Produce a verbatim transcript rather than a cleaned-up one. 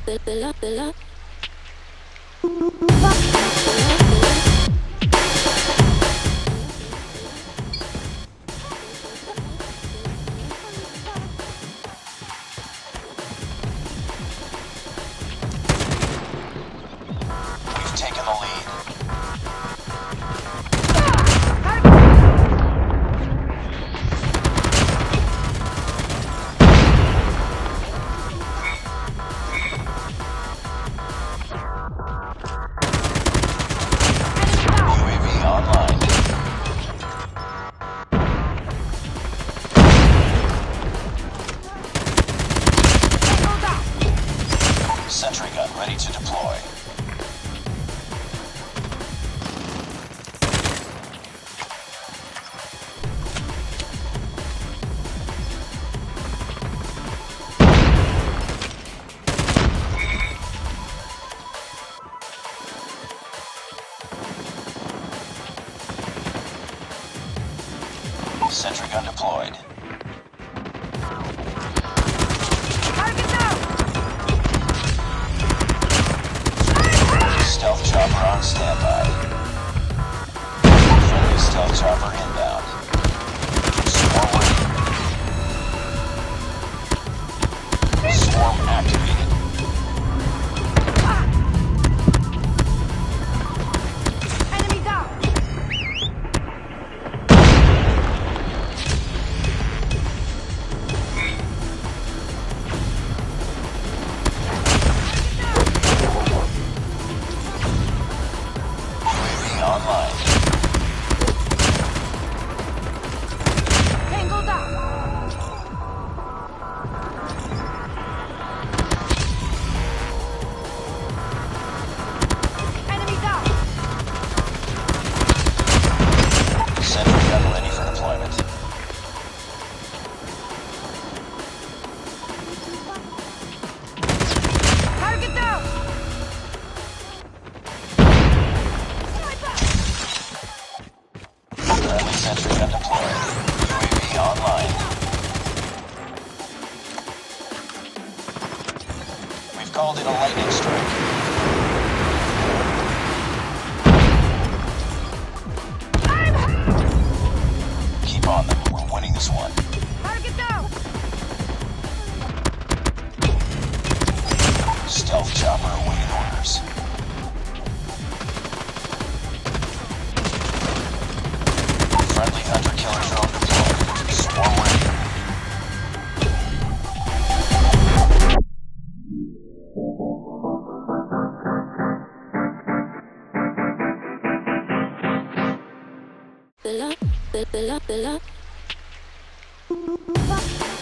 Taken the lead. U A V online. Sentry gun ready to deploy. Sentry gun deployed. Target down! Stealth chopper on standby. Friendly stealth chopper inbound. Swarm ready. Swarm activated. Enemy down! Online. Tango down! Enemy down! Sentry gun ready for deployment. Target down! Friendly sentry gun deployed. U A V online. We've called in a lightning strike. Keep on them. We're winning this one. Target down! Stealth chopper awaiting orders. Friendly hunter-killer drone deployed. Swarm ready. The love, the, the love, the love.